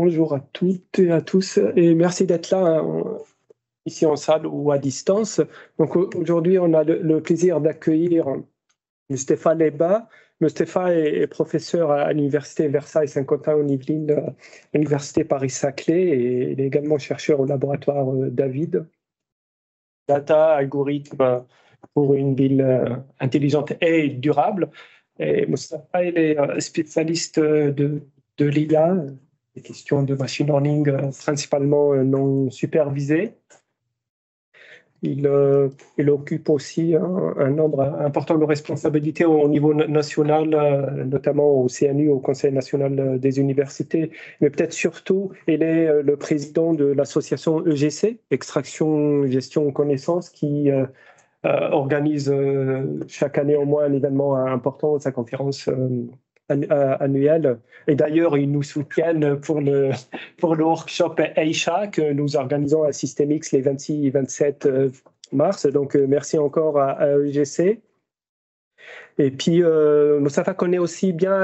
bonjour à toutes et à tous et merci d'être là ici en salle ou à distance. Donc aujourd'hui, on a le plaisir d'accueillir Mustapha Leba. Mustapha est professeur à l'université Versailles-Saint-Quentin en Yvelines, l'université Paris-Saclay, et il est également chercheur au laboratoire David. Data, algorithme pour une ville intelligente et durable. Et Mustapha, il est spécialiste de l'IA, des questions de machine learning principalement non supervisées. Il occupe aussi un nombre important de responsabilités au niveau national, notamment au CNU, au Conseil national des universités, mais peut-être surtout, il est le président de l'association EGC, Extraction, Gestion, Connaissance, qui organise chaque année au moins un événement important, sa conférence annuelle. Et d'ailleurs, ils nous soutiennent pour le workshop Aisha que nous organisons à Systemix les 26 et 27 mars. Donc, merci encore à EGC. Et puis, Mustapha connaît aussi bien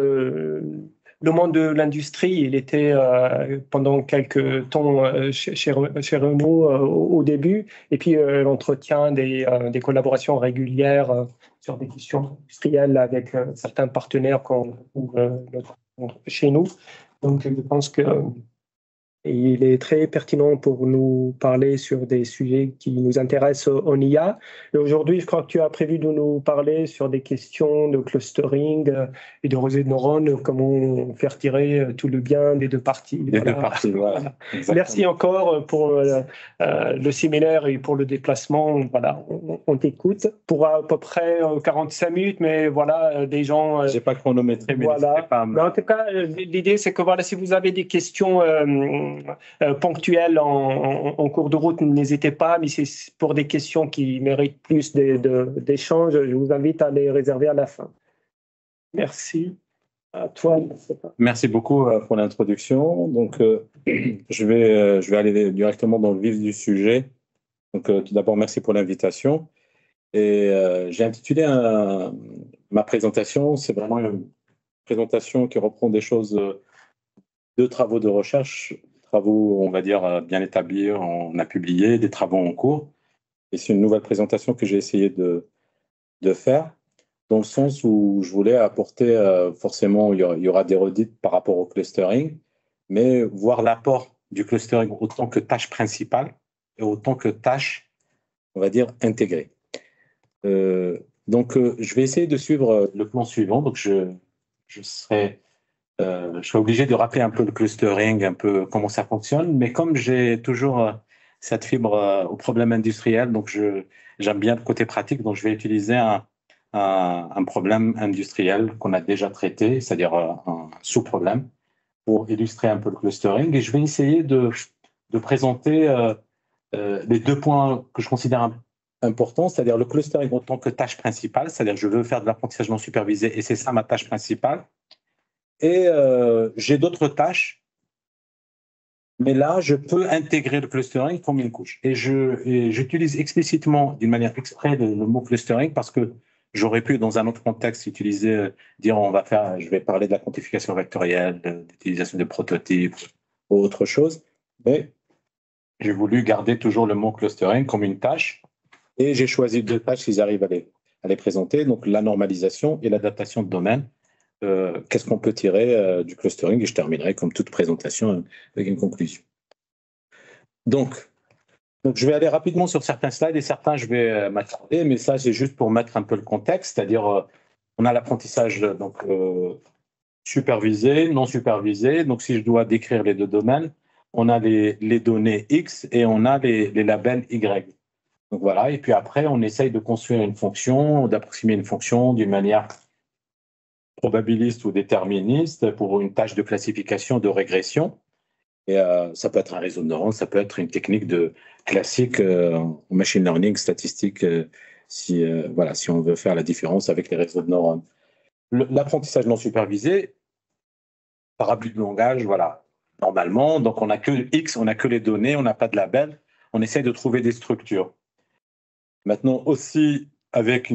le monde de l'industrie. Il était pendant quelques temps chez Renault au début, et puis l'entretien des collaborations régulières sur des questions industrielles avec certains partenaires qu'on trouve chez nous. Donc, je pense que il est très pertinent pour nous parler sur des sujets qui nous intéressent en IA. Et aujourd'hui, je crois que tu as prévu de nous parler sur des questions de clustering et de réseau de neurones, comment faire tirer tout le bien des deux parties. Des deux parties, voilà. Merci encore pour le séminaire et pour le déplacement. Voilà, on t'écoute pour à peu près 45 minutes, mais voilà, des gens... J'ai pas chronométré, mais voilà. Mais en tout cas, l'idée, c'est que voilà, si vous avez des questions ponctuelles en cours de route, n'hésitez pas, mais c'est pour des questions qui méritent plus d'échanges, je vous invite à les réserver à la fin. Merci. À toi. Merci beaucoup pour l'introduction. Donc, je vais aller directement dans le vif du sujet. Donc, tout d'abord, merci pour l'invitation. Et j'ai intitulé ma présentation, c'est vraiment une présentation qui reprend des choses de travaux de recherche, travaux, on va dire, bien établis, on a publié, des travaux en cours. Et c'est une nouvelle présentation que j'ai essayé de faire, dans le sens où je voulais apporter, forcément, il y aura des redites par rapport au clustering, mais voir l'apport du clustering autant que tâche principale et autant que tâche, on va dire, intégrée. Donc, je vais essayer de suivre le plan suivant. Donc, je serai obligé de rappeler un peu le clustering, un peu comment ça fonctionne, mais comme j'ai toujours cette fibre au problème industriel, donc j'aime bien le côté pratique, donc je vais utiliser un problème industriel qu'on a déjà traité, c'est-à-dire un sous-problème, pour illustrer un peu le clustering. Et je vais essayer de présenter les deux points que je considère importants, c'est-à-dire le clustering en tant que tâche principale, c'est-à-dire je veux faire de l'apprentissage non supervisé et c'est ça ma tâche principale. Et j'ai d'autres tâches, mais là, je peux intégrer le clustering comme une couche. Et j'utilise explicitement, d'une manière exprès, le mot clustering parce que j'aurais pu, dans un autre contexte, dire je vais parler de la quantification vectorielle, d'utilisation de prototypes ou autre chose. Mais j'ai voulu garder toujours le mot clustering comme une tâche. Et j'ai choisi deux tâches si j'arrive à les présenter, donc la normalisation et l'adaptation de domaine. Qu'est-ce qu'on peut tirer du clustering, et je terminerai comme toute présentation avec une conclusion. Donc, je vais aller rapidement sur certains slides et certains je vais m'attarder, mais ça c'est juste pour mettre un peu le contexte, c'est-à-dire on a l'apprentissage supervisé, non supervisé. Donc si je dois décrire les deux domaines, on a les données X et on a les labels Y. Donc voilà, et puis après on essaye de construire une fonction, d'approximer une fonction d'une manière probabiliste ou déterministe pour une tâche de classification, de régression. Et ça peut être un réseau de neurones, ça peut être une technique classique en machine learning, statistique, si on veut faire la différence avec les réseaux de neurones. L'apprentissage non supervisé, parabole de langage, voilà. Normalement, donc on n'a que X, on n'a que les données, on n'a pas de label, on essaie de trouver des structures. Maintenant aussi, avec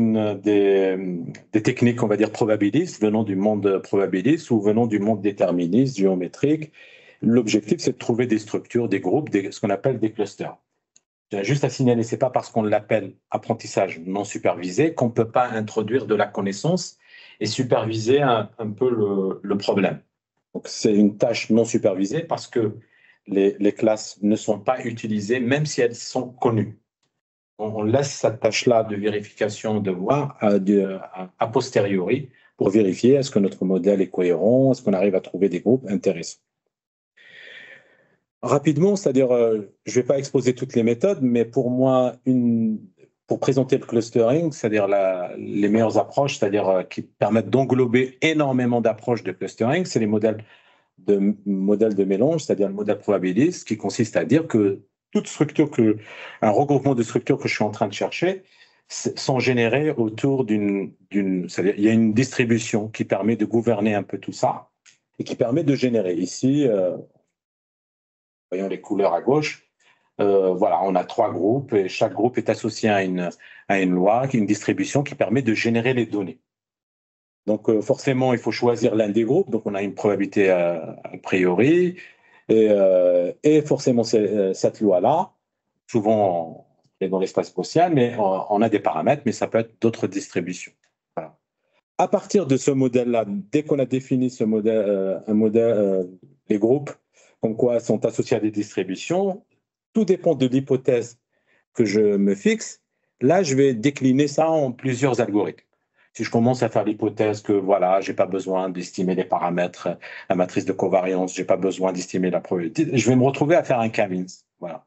des techniques, on va dire, probabilistes, venant du monde probabiliste ou venant du monde déterministe, géométrique. L'objectif, c'est de trouver des structures, des groupes, ce qu'on appelle des clusters. J'ai juste à signaler, c'est pas parce qu'on l'appelle apprentissage non supervisé qu'on ne peut pas introduire de la connaissance et superviser un peu le problème. Donc, c'est une tâche non supervisée parce que les classes ne sont pas utilisées, même si elles sont connues. On laisse cette tâche-là de vérification de voir a posteriori pour vérifier est-ce que notre modèle est cohérent, est-ce qu'on arrive à trouver des groupes intéressants. Rapidement, c'est-à-dire, je ne vais pas exposer toutes les méthodes, mais pour moi, pour présenter le clustering, c'est-à-dire les meilleures approches, c'est-à-dire qui permettent d'englober énormément d'approches de clustering, c'est les modèles de mélange, c'est-à-dire le modèle probabiliste, qui consiste à dire que toute structure, un regroupement de structures que je suis en train de chercher, sont générées autour c'est-à-dire il y a une distribution qui permet de gouverner un peu tout ça et qui permet de générer. Ici, voyons les couleurs à gauche, voilà, on a 3 groupes et chaque groupe est associé à une loi, une distribution qui permet de générer les données. Donc, forcément, il faut choisir l'un des groupes. Donc, on a une probabilité a priori. Et forcément, cette loi-là, souvent, elle est dans l'espace gaussien, mais on a des paramètres, mais ça peut être d'autres distributions. Voilà. À partir de ce modèle-là, dès qu'on a défini ce modèle, les groupes, comme quoi sont associés à des distributions, tout dépend de l'hypothèse que je me fixe. Là, je vais décliner ça en plusieurs algorithmes. Si je commence à faire l'hypothèse que voilà, j'ai pas besoin d'estimer les paramètres, la matrice de covariance, j'ai pas besoin d'estimer la probabilité, je vais me retrouver à faire un K-means. Voilà.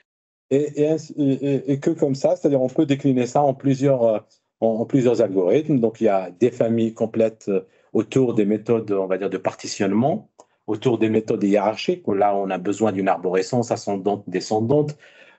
Et que comme ça, c'est-à-dire on peut décliner ça en plusieurs algorithmes. Donc il y a des familles complètes autour des méthodes, on va dire, de partitionnement, autour des méthodes hiérarchiques, où là on a besoin d'une arborescence ascendante, descendante,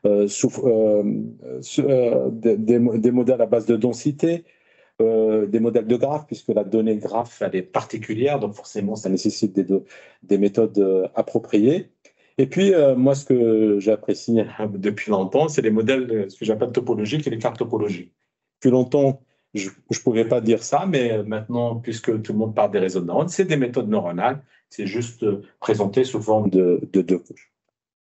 des modèles à base de densité. Des modèles de graphes, puisque la donnée graphe, elle est particulière, donc forcément, ça nécessite des méthodes appropriées. Et puis, moi, ce que j'apprécie depuis longtemps, c'est les modèles, ce que j'appelle topologiques et les cartes topologiques. Depuis longtemps, je ne pouvais pas dire ça, mais maintenant, puisque tout le monde parle des réseaux de neurones, c'est des méthodes neuronales, c'est juste présenté sous forme de 2 couches.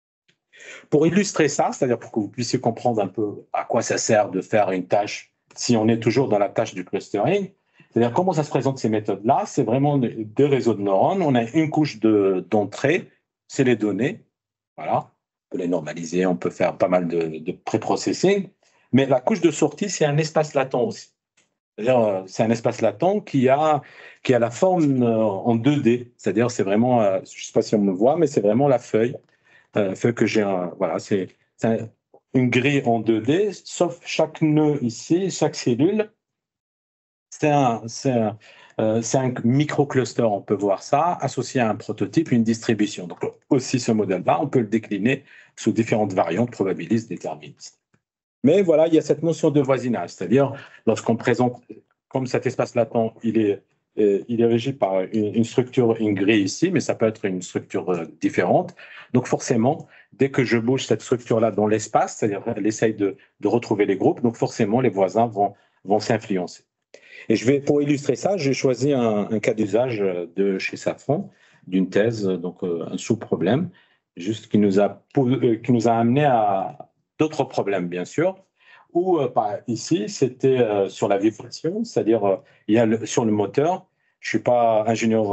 Pour illustrer ça, c'est-à-dire pour que vous puissiez comprendre un peu à quoi ça sert de faire une tâche, si on est toujours dans la tâche du clustering, c'est-à-dire comment ça se présente ces méthodes-là, c'est vraiment des réseaux de neurones. On a une couche d'entrée, c'est les données. Voilà, on peut les normaliser, on peut faire pas mal de pré-processing. Mais la couche de sortie, c'est un espace latent aussi. C'est-à-dire, c'est un espace latent qui a la forme en 2D. C'est-à-dire, c'est vraiment, je ne sais pas si on me voit, mais c'est vraiment la feuille que j'ai. Voilà, c'est une grille en 2D, sauf chaque nœud ici, chaque cellule, c'est un microcluster, on peut voir ça, associé à un prototype, une distribution. Donc aussi ce modèle-là, on peut le décliner sous différentes variantes probabilistes, déterministes. Mais voilà, il y a cette notion de voisinage, c'est-à-dire lorsqu'on présente, comme cet espace latent, il est régi par une structure, une grille ici, mais ça peut être une structure différente. Donc forcément, dès que je bouge cette structure-là dans l'espace, c'est-à-dire elle essaye de retrouver les groupes, donc forcément les voisins vont s'influencer. Et pour illustrer ça, j'ai choisi un cas d'usage de chez Safran, d'une thèse, donc un sous-problème, juste qui nous a amené à d'autres problèmes, bien sûr, où ici, c'était sur la vibration, c'est-à-dire il y a sur le moteur, je ne suis pas ingénieur,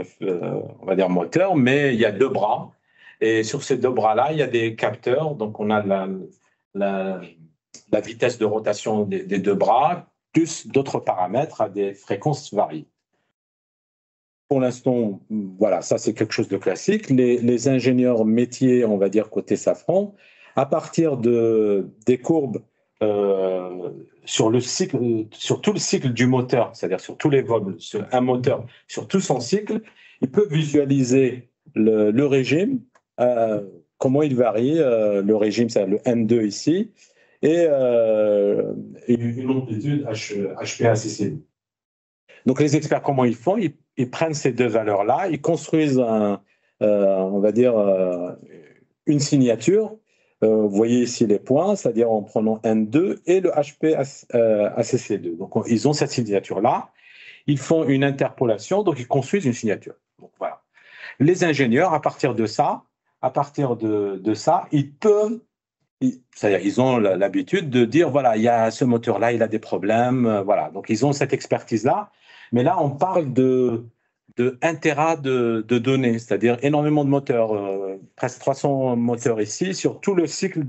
on va dire moteur, mais il y a 2 bras. Et sur ces 2 bras-là, il y a des capteurs. Donc, on a la vitesse de rotation des 2 bras, plus d'autres paramètres à des fréquences variées. Pour l'instant, voilà, ça c'est quelque chose de classique. Les ingénieurs métiers, on va dire côté Safran, à partir des courbes sur tout le cycle du moteur, c'est-à-dire sur tous les vols, sur un moteur, sur tout son cycle, ils peuvent visualiser le régime, comment il varie, le régime, c'est le N2 ici, et une amplitude HPACC. Donc les experts, comment ils font? Ils prennent ces 2 valeurs-là, ils construisent on va dire une signature. Vous voyez ici les points, c'est-à-dire en prenant N2 et le HPACC2. Donc ils ont cette signature-là, ils font une interpolation, donc ils construisent une signature. Donc voilà. les ingénieurs, à partir de ça, c'est-à-dire, ils ont l'habitude de dire, voilà, il y a ce moteur-là, il a des problèmes, voilà. Donc, ils ont cette expertise-là. Mais là, on parle de 1 Tera de données, c'est-à-dire énormément de moteurs, presque 300 moteurs ici, sur tout le cycle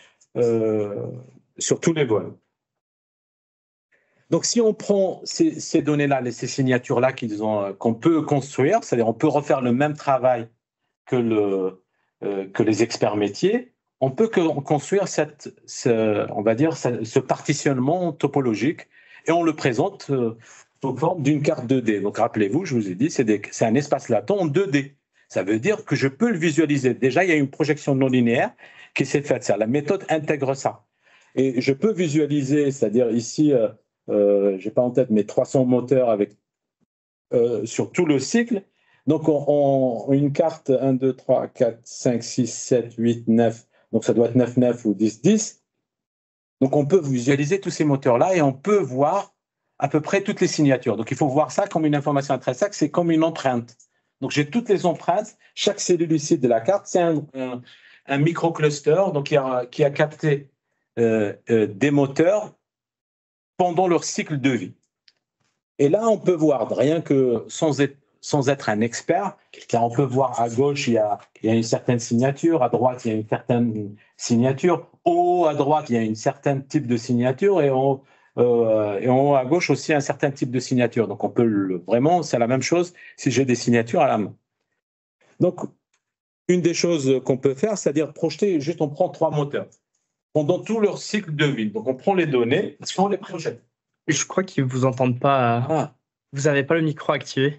sur tous les vols. Donc, si on prend ces données-là, ces signatures-là qu'on peut construire, c'est-à-dire on peut refaire le même travail que les experts métiers, on peut construire on va dire, ce partitionnement topologique et on le présente sous forme d'une carte 2D. Donc, rappelez-vous, je vous ai dit, c'est un espace latent en 2D. Ça veut dire que je peux le visualiser. Déjà, il y a une projection non linéaire qui s'est faite. La méthode intègre ça. Et je peux visualiser, c'est-à-dire ici, je n'ai pas en tête, mais 300 moteurs sur tout le cycle. Donc, une carte 1, 2, 3, 4, 5, 6, 7, 8, 9. Donc, ça doit être 9, 9 ou 10, 10. Donc, on peut visualiser tous ces moteurs-là et on peut voir à peu près toutes les signatures. Donc, il faut voir ça comme une information intrinsèque, c'est comme une empreinte. Donc, j'ai toutes les empreintes. Chaque cellule ici de la carte, c'est un microcluster donc, qui a capté des moteurs pendant leur cycle de vie. Et là, on peut voir, rien que sans être un expert, car on peut voir à gauche, il y a une certaine signature, à droite, il y a une certaine signature, en haut, à droite, il y a un certain type de signature, et en haut à gauche aussi un certain type de signature. Donc, on peut vraiment, c'est la même chose si j'ai des signatures à la main. Donc, une des choses qu'on peut faire, c'est-à-dire projeter, juste on prend 3 moteurs pendant tout leur cycle de vie. Donc, on prend les données, parce qu'on les projette. Je crois qu'ils ne vous entendent pas. Vous n'avez pas le micro activé.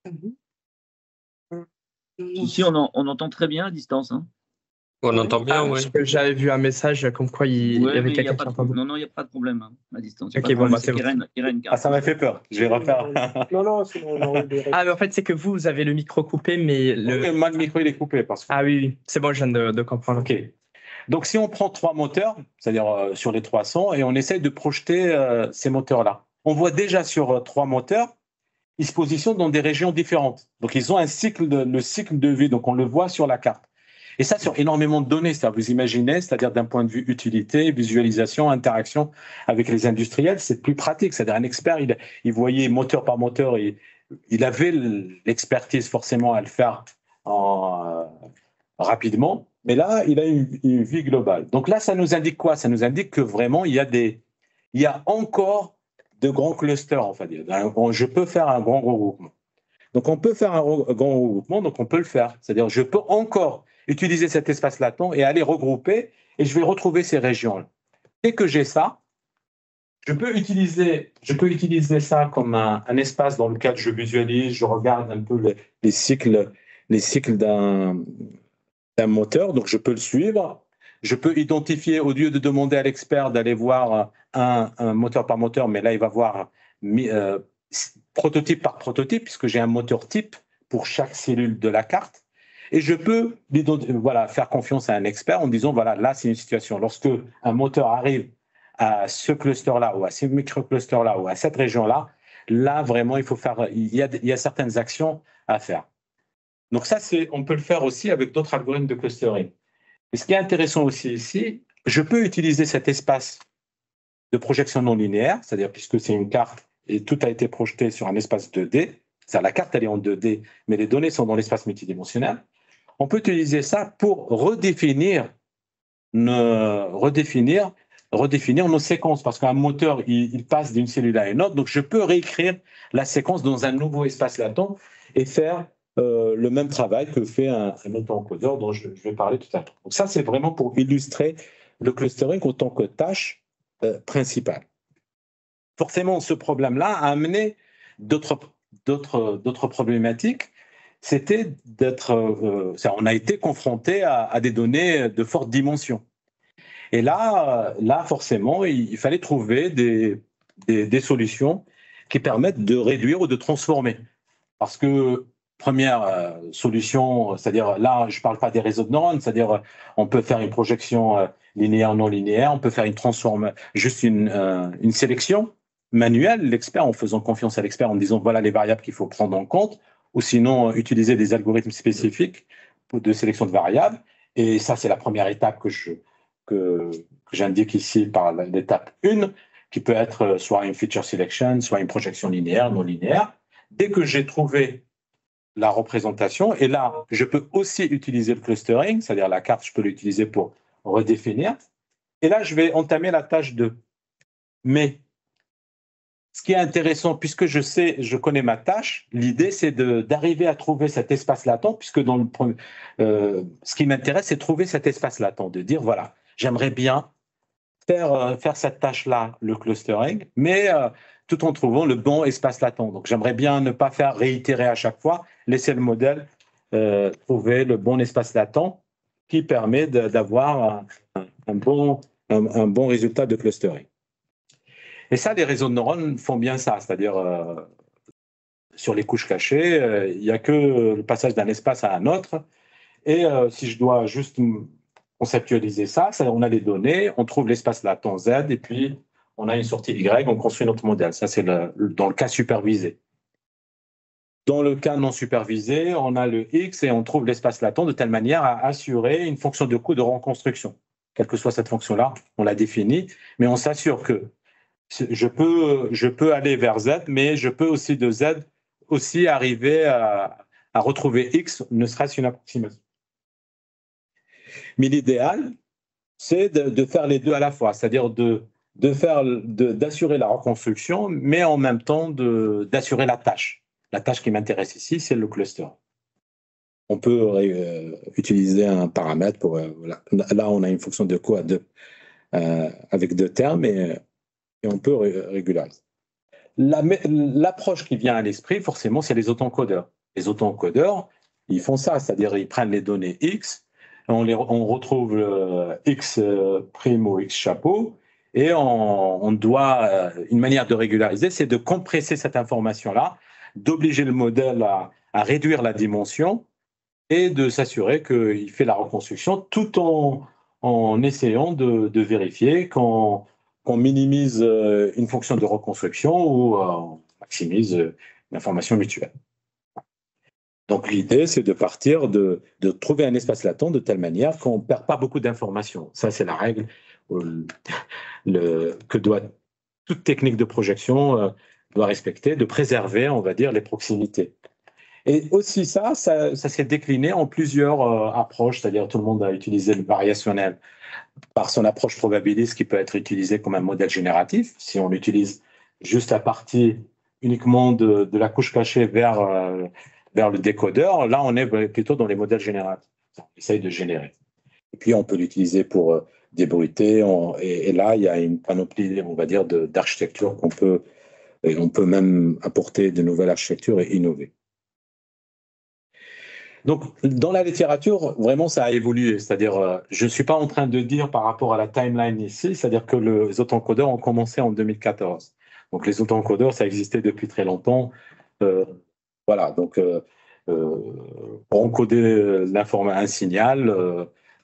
Ici, on entend très bien à distance. Hein. On entend bien, oui. J'avais vu un message comme quoi il y avait quelqu'un qui entendait. Non, il n'y a pas de problème à distance. Ok, bon, c'est bon. Ça m'a fait peur. Je vais refaire. Non, c'est bon. Mais en fait, c'est que vous avez le micro coupé, mais moi, le micro, il est coupé. Oui. C'est bon, je viens de comprendre. OK. Donc, si on prend 3 moteurs, c'est-à-dire sur les 300, et on essaye de projeter ces moteurs-là, on voit déjà sur 3 moteurs, ils se positionnent dans des régions différentes. Donc, ils ont le cycle de vie, donc on le voit sur la carte. Et ça, sur énormément de données, c'est-à-dire, vous imaginez, c'est-à-dire d'un point de vue utilité, visualisation, interaction avec les industriels, c'est plus pratique. C'est-à-dire, un expert, il voyait moteur par moteur, il avait l'expertise forcément à le faire rapidement. Mais là, il a une vue globale. Donc là, ça nous indique quoi? Ça nous indique que vraiment, il y a encore de grands clusters, en fait. Je peux faire un grand regroupement. Donc, on peut faire un grand regroupement, donc on peut le faire. C'est-à-dire, je peux encore utiliser cet espace latent et aller regrouper, et je vais retrouver ces régions-là. Dès que j'ai ça, je peux utiliser ça comme un espace dans lequel je visualise, je regarde un peu les cycles d'un moteur, donc je peux le suivre. Je peux identifier, au lieu de demander à l'expert d'aller voir un moteur par moteur, mais là, il va voir prototype par prototype, puisque j'ai un moteur type pour chaque cellule de la carte. Et je peux faire confiance à un expert en disant, voilà, là, c'est une situation. Lorsque un moteur arrive à ce cluster-là, ou à ce microcluster-là, ou à cette région-là, là, vraiment, il y a certaines actions à faire. Donc ça, on peut le faire aussi avec d'autres algorithmes de clustering. Et ce qui est intéressant aussi ici, je peux utiliser cet espace de projection non linéaire, c'est-à-dire puisque c'est une carte et tout a été projeté sur un espace 2D, c'est-à-dire la carte elle est en 2D, mais les données sont dans l'espace multidimensionnel, on peut utiliser ça pour redéfinir nos séquences, parce qu'un moteur, il passe d'une cellule à une autre, donc je peux réécrire la séquence dans un nouveau espace latent et faire le même travail que fait un autoencodeur dont je vais parler tout à l'heure. Donc ça, c'est vraiment pour illustrer le clustering en tant que tâche principale. Forcément, ce problème-là a amené d'autres problématiques. C'était on a été confronté à des données de forte dimension. Et là forcément, il fallait trouver des solutions qui permettent de réduire ou de transformer. Parce que première solution, c'est-à-dire là, je ne parle pas des réseaux de neurones, c'est-à-dire on peut faire une projection linéaire, non linéaire, on peut faire juste une sélection manuelle, l'expert, en faisant confiance à l'expert, en disant voilà les variables qu'il faut prendre en compte, ou sinon utiliser des algorithmes spécifiques de sélection de variables. Et ça, c'est la première étape que j'indique ici par l'étape 1, qui peut être soit une feature selection, soit une projection linéaire, non linéaire. Dès que j'ai trouvé la représentation, et là, je peux aussi utiliser le clustering, c'est-à-dire la carte, je peux l'utiliser pour redéfinir. Et là, je vais entamer la tâche 2. Mais ce qui est intéressant, puisque je connais ma tâche, l'idée, c'est d'arriver à trouver cet espace latent, puisque ce qui m'intéresse, c'est trouver cet espace latent, de dire, voilà, j'aimerais bien faire cette tâche-là, le clustering, mais tout en trouvant le bon espace latent. Donc, j'aimerais bien ne pas faire réitérer à chaque fois, laisser le modèle trouver le bon espace latent qui permet d'avoir un bon résultat de clustering. Et ça, les réseaux de neurones font bien ça, c'est-à-dire sur les couches cachées, il n'y a que le passage d'un espace à un autre. Et si je dois juste conceptualiser ça, on a les données, on trouve l'espace latent Z, et puis on a une sortie Y, on construit notre modèle. Ça, c'est dans le cas supervisé. Dans le cas non supervisé, on a le X et on trouve l'espace latent de telle manière à assurer une fonction de coût de reconstruction. Quelle que soit cette fonction-là, on la définit, mais on s'assure que je peux aller vers Z, mais je peux aussi de Z aussi arriver à retrouver X, ne serait-ce qu'une approximation. Mais l'idéal, c'est de faire les deux à la fois, c'est-à-dire d'assurer la reconstruction, mais en même temps d'assurer la tâche. La tâche qui m'intéresse ici, c'est le cluster. On peut utiliser un paramètre pour... voilà. Là, on a une fonction de coût avec 2 termes, et on peut régulariser. L'approche qui vient à l'esprit, forcément, c'est les autoencodeurs. Les autoencodeurs, ils font ça, c'est-à-dire ils prennent les données X, on retrouve X prime ou X chapeau, et on doit, une manière de régulariser, c'est de compresser cette information-là, d'obliger le modèle à réduire la dimension et de s'assurer qu'il fait la reconstruction tout en essayant de vérifier qu'on minimise une fonction de reconstruction ou on maximise l'information mutuelle. Donc l'idée, c'est de partir de trouver un espace latent de telle manière qu'on ne perd pas beaucoup d'informations. Ça, c'est la règle que toute technique de projection doit respecter, de préserver, on va dire, les proximités. Et aussi ça s'est décliné en plusieurs approches, c'est-à-dire tout le monde a utilisé le variationnel par son approche probabiliste qui peut être utilisé comme un modèle génératif. Si on l'utilise juste à partir uniquement de la couche cachée vers le décodeur, là on est plutôt dans les modèles génératifs. On essaye de générer. Et puis on peut l'utiliser pour débruiter, et là il y a une panoplie, on va dire, d'architectures on peut même apporter de nouvelles architectures et innover. Donc, dans la littérature, vraiment, ça a évolué. C'est-à-dire, je ne suis pas en train de dire par rapport à la timeline ici, c'est-à-dire que les autoencodeurs ont commencé en 2014. Donc, les autoencodeurs, ça existait depuis très longtemps. Voilà, donc, pour encoder un signal,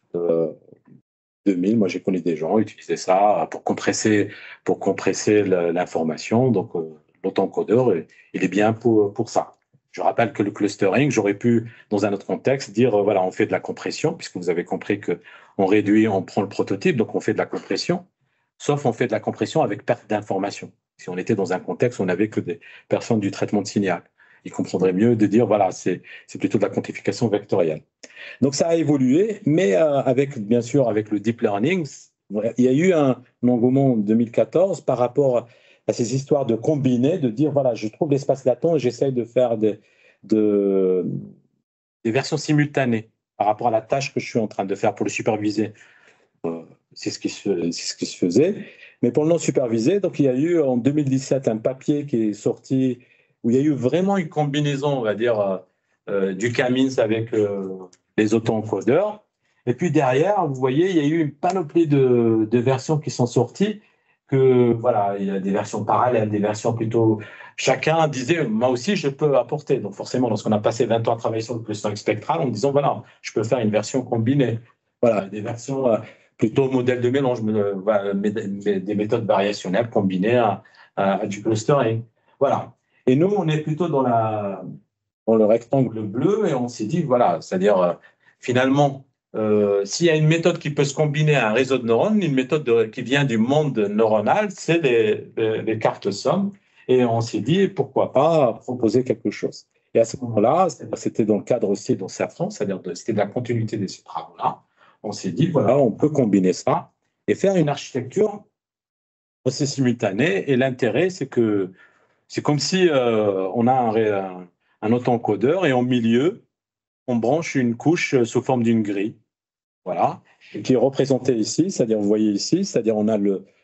2000, moi, j'ai connu des gens qui utilisaient ça pour compresser l'information. Donc, l'autoencodeur, il est bien pour ça. Je rappelle que le clustering, j'aurais pu, dans un autre contexte, dire, voilà, on fait de la compression, puisque vous avez compris qu'on réduit, on prend le prototype, donc on fait de la compression, sauf on fait de la compression avec perte d'information. Si on était dans un contexte où on n'avait que des personnes du traitement de signal, ils comprendraient mieux de dire, voilà, c'est plutôt de la quantification vectorielle. Donc ça a évolué, mais bien sûr, avec le deep learning, il y a eu un engouement en 2014 par rapport à ces histoires de combiner, de dire, voilà, je trouve l'espace latent et j'essaye de faire des versions simultanées par rapport à la tâche que je suis en train de faire pour le superviser. C'est ce qui se faisait. Mais pour le non supervisé, donc il y a eu en 2017 un papier qui est sorti où il y a eu vraiment une combinaison, on va dire, du K-means avec les autoencodeurs. Et puis derrière, vous voyez, il y a eu une panoplie de versions qui sont sorties. Que voilà, il y a des versions parallèles, des versions plutôt. Chacun disait, moi aussi, je peux apporter. Donc forcément, lorsqu'on a passé 20 ans à travailler sur le clustering spectral, en disant, voilà, je peux faire une version combinée. Voilà, des versions plutôt modèle de mélange, des méthodes variationnelles combinées à du clustering. Voilà. Et nous, on est plutôt dans dans le rectangle bleu et on s'est dit, voilà, c'est-à-dire finalement, s'il y a une méthode qui peut se combiner à un réseau de neurones, une méthode qui vient du monde neuronal, c'est les cartes sommes. Et on s'est dit, pourquoi pas proposer quelque chose. Et à ce moment-là, c'était dans le cadre aussi de Safran, c'est-à-dire c'était de la continuité de ces travaux-là. On s'est dit, voilà, on peut combiner ça et faire une architecture aussi simultanée. Et l'intérêt, c'est que c'est comme si on a un autoencodeur et en milieu, on branche une couche sous forme d'une grille. Voilà, qui est représentée ici, c'est-à-dire, vous voyez ici, c'est-à-dire on a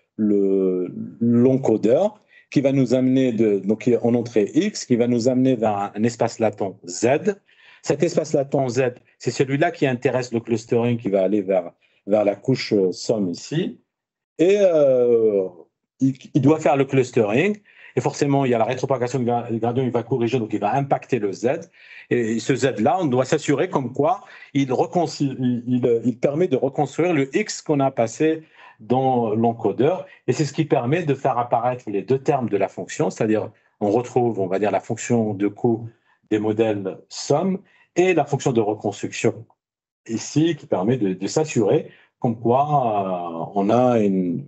l'encodeur qui va nous amener donc en entrée X, qui va nous amener vers un espace latent Z. Cet espace latent Z, c'est celui-là qui intéresse le clustering, qui va aller vers la couche somme ici. Et il doit faire le clustering. Et forcément, il y a la rétropropagation du gradient, il va corriger, donc il va impacter le Z. Et ce Z-là, on doit s'assurer comme quoi il permet de reconstruire le X qu'on a passé dans l'encodeur. Et c'est ce qui permet de faire apparaître les deux termes de la fonction, c'est-à-dire on retrouve, on va dire, la fonction de coût des modèles somme et la fonction de reconstruction ici, qui permet de s'assurer comme quoi on a une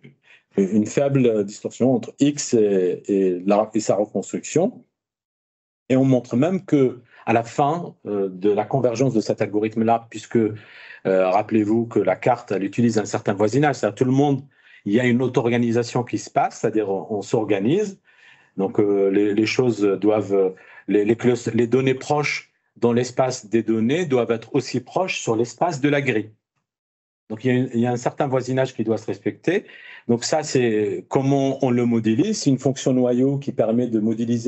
faible distorsion entre X et sa reconstruction. Et on montre même que à la fin de la convergence de cet algorithme-là, puisque rappelez-vous que la carte, elle utilise un certain voisinage, c'est-à-dire tout le monde, il y a une auto-organisation qui se passe, c'est-à-dire on s'organise. Donc les choses doivent, les données proches dans l'espace des données doivent être aussi proches sur l'espace de la grille. Donc il y a un certain voisinage qui doit se respecter. Donc ça, c'est comment on le modélise. C'est une fonction noyau qui permet de modéliser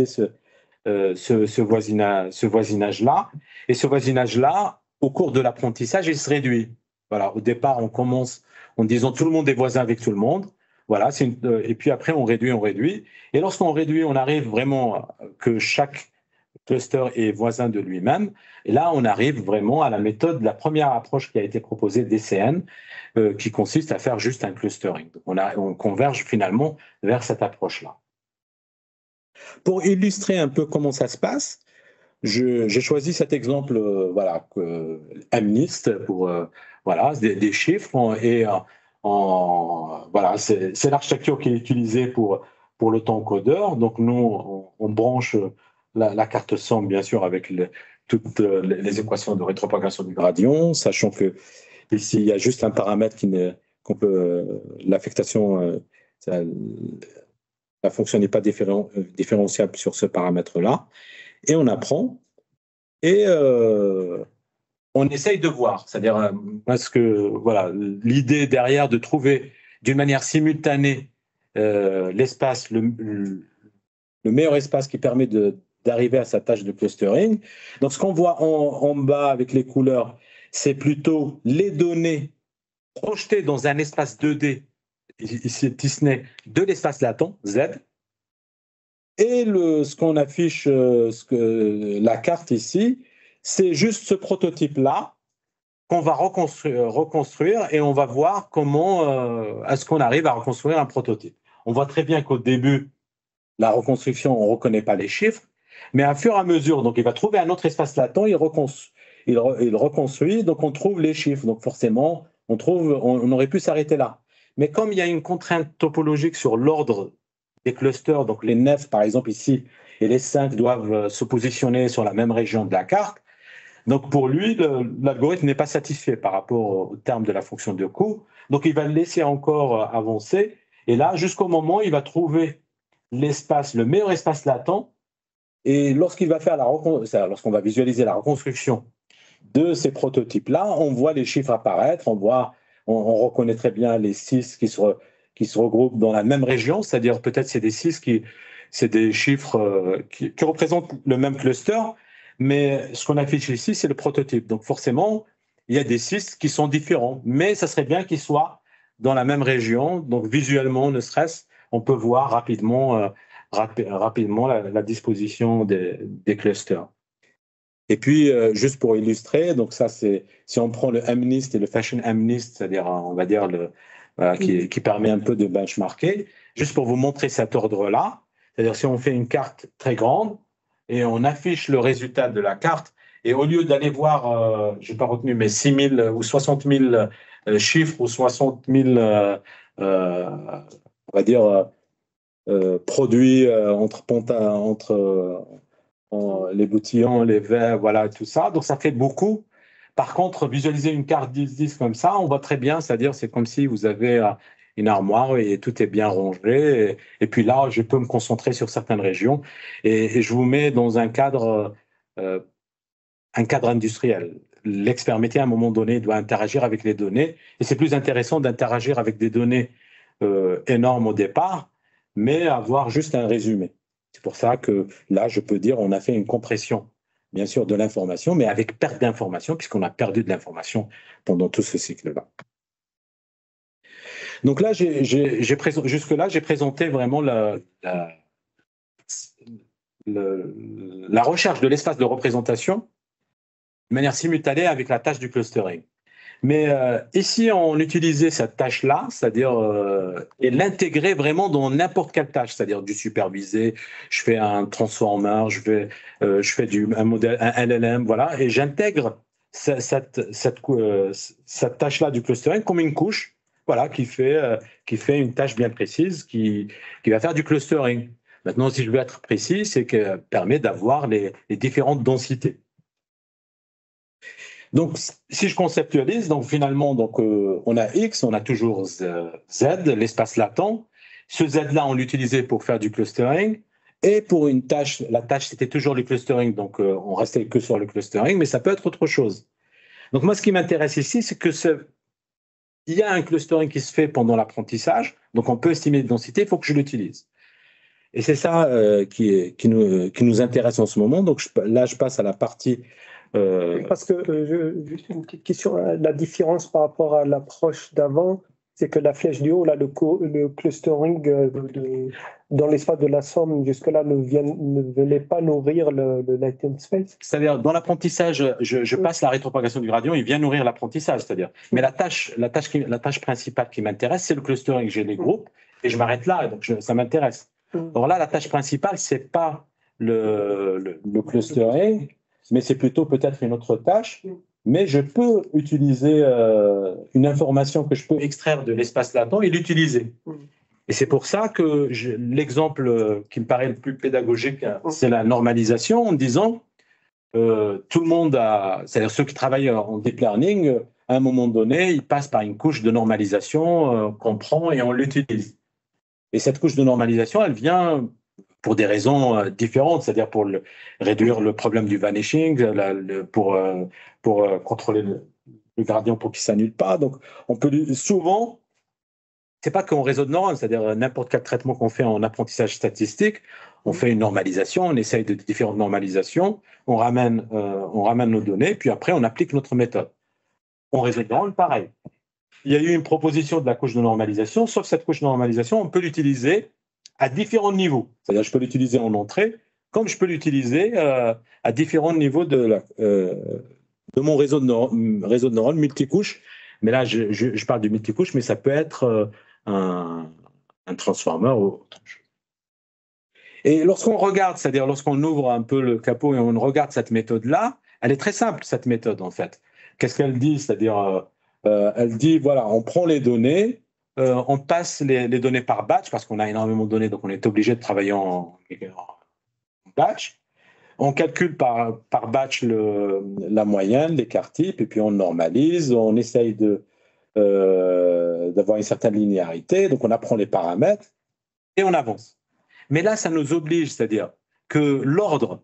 ce voisinage-là. Et ce voisinage-là, au cours de l'apprentissage, il se réduit. Voilà, au départ, on commence en disant tout le monde est voisin avec tout le monde. Voilà, et puis après, on réduit. Et lorsqu'on réduit, on arrive vraiment que chaque cluster est voisin de lui-même. Et là, on arrive vraiment à la méthode, la première approche qui a été proposée DCN, qui consiste à faire juste un clustering. On converge finalement vers cette approche-là. Pour illustrer un peu comment ça se passe, j'ai choisi cet exemple, MNIST pour voilà, des chiffres voilà, c'est l'architecture qui est utilisée pour l'auto-encodeur. Donc nous, on branche la carte somme, bien sûr, avec toutes les équations de rétropropagation du gradient, sachant que ici, il y a juste un paramètre qu'on peut, l'affectation, la fonction n'est pas différenciable sur ce paramètre-là. Et on apprend et on essaye de voir. C'est-à-dire, parce que voilà, l'idée derrière de trouver d'une manière simultanée l'espace, le meilleur espace qui permet d'arriver à sa tâche de clustering. Donc, ce qu'on voit en bas avec les couleurs, c'est plutôt les données projetées dans un espace 2D, ici Disney, de l'espace latent, Z. Et ce qu'on affiche, la carte ici, c'est juste ce prototype-là qu'on va reconstruire et on va voir comment est-ce qu'on arrive à reconstruire un prototype. On voit très bien qu'au début, la reconstruction, on ne reconnaît pas les chiffres, mais à fur et à mesure, donc il va trouver un autre espace latent, il reconstruit, donc on trouve les chiffres. Donc forcément, on aurait pu s'arrêter là. Mais comme il y a une contrainte topologique sur l'ordre des clusters, donc les 9 par exemple ici, et les 5 doivent se positionner sur la même région de la carte, donc pour lui, l'algorithme n'est pas satisfait par rapport au terme de la fonction de coût, donc il va le laisser encore avancer, et là, jusqu'au moment où il va trouver le meilleur espace latent. Et lorsqu'il va faire lorsqu'on va visualiser la reconstruction de ces prototypes-là, on voit les chiffres apparaître, on reconnaît très bien les 6 qui se regroupent dans la même région, c'est-à-dire peut-être c'est des 6 c'est des chiffres qui représentent le même cluster, mais ce qu'on affiche ici, c'est le prototype. Donc forcément, il y a des 6 qui sont différents, mais ça serait bien qu'ils soient dans la même région, donc visuellement, ne serait-ce, on peut voir rapidement la disposition des clusters. Et puis, juste pour illustrer, donc ça, c'est si on prend le MNIST et le Fashion MNIST, c'est-à-dire, on va dire, qui permet un peu de benchmarker, juste pour vous montrer cet ordre-là, c'est-à-dire si on fait une carte très grande, et on affiche le résultat de la carte. Et au lieu d'aller voir, je n'ai pas retenu, mais 6 000 ou 60 000 chiffres ou 60 000, on va dire, produits les boutillons, les verres, voilà, tout ça. Donc, ça fait beaucoup. Par contre, visualiser une carte 10-10 comme ça, on voit très bien, c'est-à-dire c'est comme si vous avez une armoire et tout est bien rangé. Et puis là, je peux me concentrer sur certaines régions et je vous mets dans euh, un cadre industriel. L'expert métier, à un moment donné, doit interagir avec les données et c'est plus intéressant d'interagir avec des données énormes au départ, mais avoir juste un résumé. C'est pour ça que là, je peux dire on a fait une compression, bien sûr, de l'information, mais avec perte d'information, puisqu'on a perdu de l'information pendant tout ce cycle-là. Donc là, jusque-là, j'ai présenté vraiment la recherche de l'espace de représentation de manière simultanée avec la tâche du clustering. Mais ici, on utilisait cette tâche-là, c'est-à-dire et l'intégrer vraiment dans n'importe quelle tâche, c'est-à-dire du supervisé. Je fais un transformer, je fais un modèle, un LLM, voilà, et j'intègre cette tâche-là du clustering comme une couche, voilà, qui fait une tâche bien précise, qui va faire du clustering. Maintenant, si je veux être précis, c'est que permet d'avoir les différentes densités. Donc, si je conceptualise, donc finalement, on a X, on a toujours Z, l'espace latent. Ce Z-là, on l'utilisait pour faire du clustering. Et pour une tâche, la tâche, c'était toujours le clustering, donc on restait que sur le clustering, mais ça peut être autre chose. Donc, moi, ce qui m'intéresse ici, c'est que il y a un clustering qui se fait pendant l'apprentissage, donc on peut estimer les densités, il faut que je l'utilise. Et c'est ça qui nous intéresse en ce moment. Donc, là, je passe à la partie... Parce que, juste une petite question, la différence par rapport à l'approche d'avant, c'est que la flèche du haut, là, le clustering dans l'espace de la somme, jusque-là, ne venait pas nourrir le latent space. C'est-à-dire, dans l'apprentissage, je passe la rétropagation du gradient, il vient nourrir l'apprentissage, c'est-à-dire. Mais la tâche principale qui m'intéresse, c'est le clustering. J'ai les groupes et je m'arrête là, donc ça m'intéresse. Alors là, la tâche principale, c'est pas le clustering, mais c'est plutôt peut-être une autre tâche. Mais je peux utiliser une information que je peux extraire de l'espace latent et l'utiliser. Et c'est pour ça que l'exemple qui me paraît le plus pédagogique, c'est la normalisation, en disant tout le monde c'est-à-dire ceux qui travaillent en deep learning, à un moment donné, ils passent par une couche de normalisation qu'on prend et on l'utilise. Et cette couche de normalisation, elle vient pour des raisons différentes, c'est-à-dire pour réduire le problème du vanishing, pour contrôler le gradient pour qu'il ne s'annule pas. Donc, on peut souvent, c'est pas qu'en réseau de neurones, c'est-à-dire n'importe quel traitement qu'on fait en apprentissage statistique, on fait une normalisation, on essaye de différentes normalisations, on ramène nos données, puis après, on applique notre méthode. En réseau de neurones, pareil. Il y a eu une proposition de la couche de normalisation, sauf cette couche de normalisation, on peut l'utiliser à différents niveaux. C'est-à-dire, je peux l'utiliser en entrée, comme je peux l'utiliser à différents niveaux de mon réseau de neurones multicouche. Mais là, je parle du multicouche, mais ça peut être un transformer ou autre chose. Et lorsqu'on regarde, c'est-à-dire lorsqu'on ouvre un peu le capot et on regarde cette méthode-là, elle est très simple, cette méthode, en fait. Qu'est-ce qu'elle dit? C'est-à-dire, elle dit, voilà, on prend les données, on passe les données par batch, parce qu'on a énormément de données, donc on est obligé de travailler en batch. On calcule par batch la moyenne, l'écart type, et puis on normalise, on essaye d'avoir une certaine linéarité, donc on apprend les paramètres, et on avance. Mais là, ça nous oblige, c'est-à-dire que l'ordre